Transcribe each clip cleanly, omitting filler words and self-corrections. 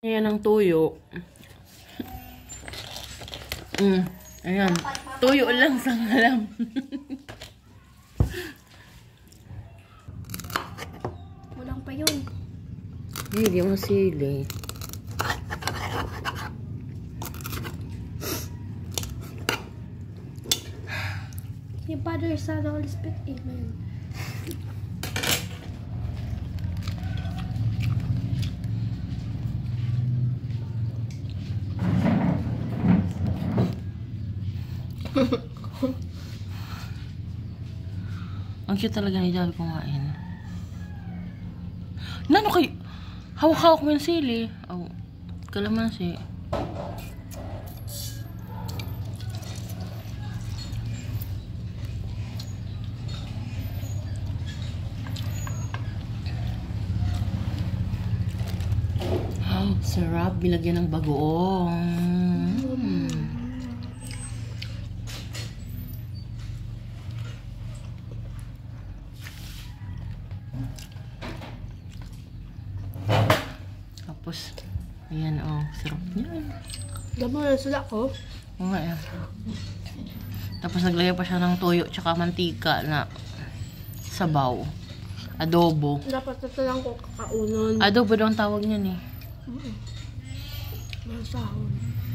Ayan ang tuyo. Ayan. Tuyo lang sa ngalam. Walang pa yun. Hindi mo sili. Yung Father, Son, Holy Spirit. Amen. Ang cute talaga ni Javi kumain. Nano kayo? Hawak-hawak mo yung sili. Oh, kalamansi. Oh, sarap. Bilagyan ng bagoong. Tapos, ayan, oh, sarap niyan. Damo na sila ko. Oo nga, yan. Tapos, naglagay pa siya ng toyo tsaka mantika na sabaw. Adobo. Dapat ito lang ko kakaunon. Adobo daw ang tawag niyan eh. Masahon.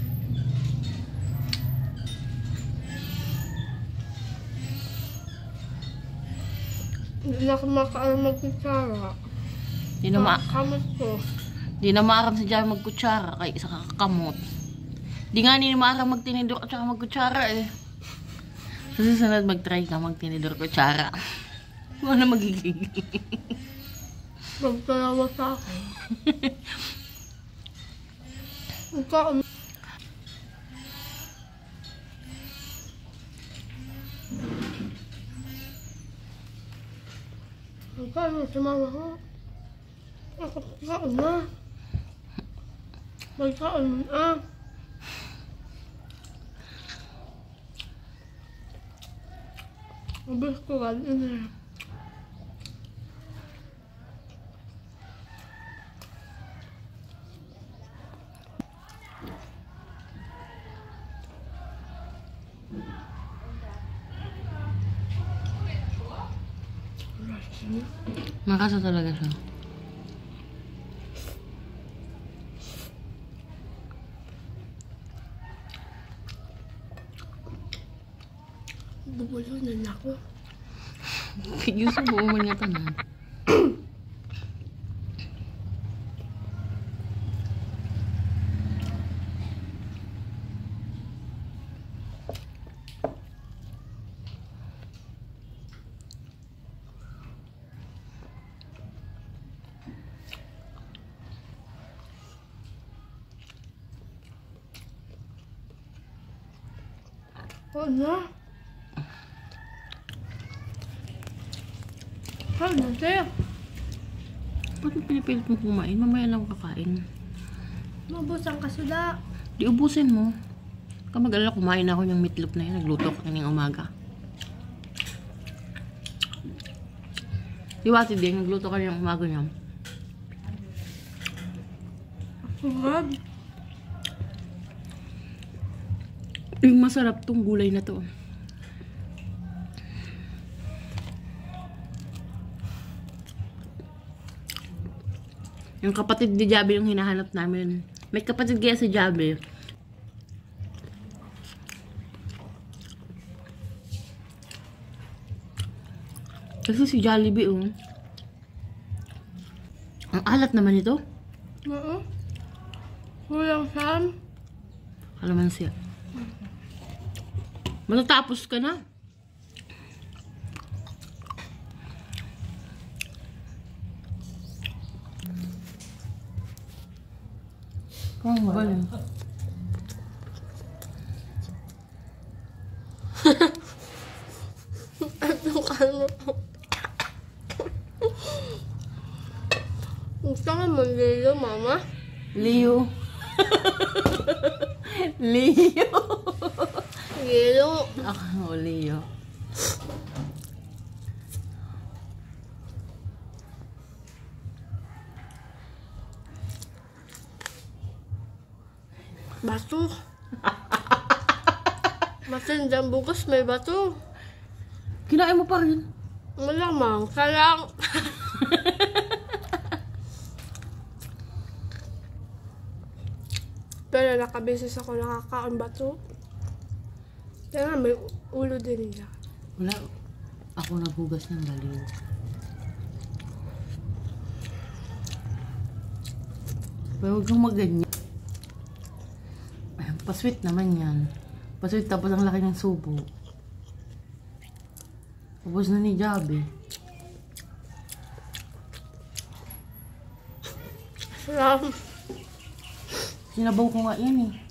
Hindi na kumakain mag-kutsara. Di na, Kamot ko. di na maaram si Jai magkutsara kay isa kakakamot. Di nga ni maaram magtinidor at saka magkutsara eh. Sa susunod mag-try ka magtinidor kutsara. Ano magiging? Magtalawa sa akin. Ikaw, ano si mama ko? Ako kaon na. Magkaon na. Mabis ko ganyan eh. Makasa talaga siya. Bubulunan ako. Gusto mo man nga tanan. Ano? Ano, sir? Ba't mo pinipilit mo kumain? Mamaya lang kakain. Mabusan ka sila. Di ubusin mo. Kamag-alala, kumain ako yung meatloaf na yun. Nagluto ko kaning umaga. Di ba, Ate Ding? Nagluto ka yung umaga niya. Sarap. Yung masarap tong gulay na to. Yung kapatid ni Jabe yung hinahanap namin. May kapatid kaya si Jabe. Kasi si Jollibee, oh. Ang alat naman ito. Oo. Kulang Sam. Kalamansi. Matatapos ka na. Kung galing. Ano ka mo? Gusto nga mo Leo, mama? Leo. Leo. Leo. Ako, Leo. Bato. Matindang bukas may bato. Kinain mo pa rin. Malamang. Kalang. Pero nakabeses ako nakakaon bato. Kaya may ulo din niya. Wala. Ako naghugas ng baliw. Pero huwag kang maganyan. Ay, pasweet naman yan. Pasweet tapos ang laki ng subo. Tapos na ni Jabe. Salam. Sinabaw ko nga yan eh.